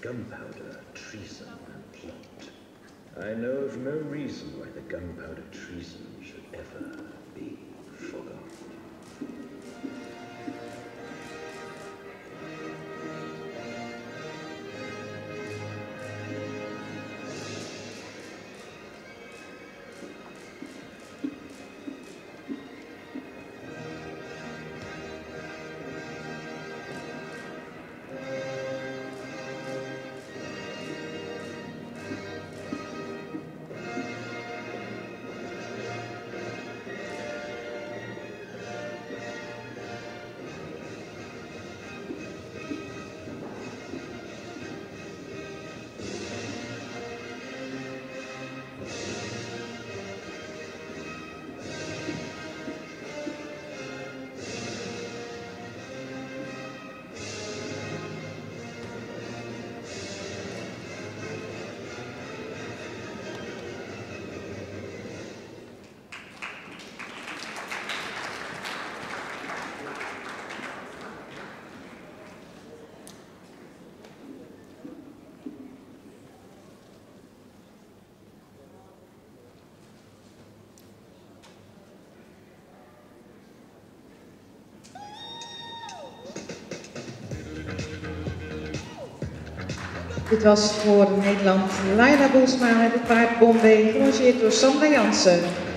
gunpowder treason plot. I know of no reason why the gunpowder treason should ever be forgotten. Dit was voor Nederland Laila Boelsma met het paard Bombay, gelanceerd door Sandra Jansen.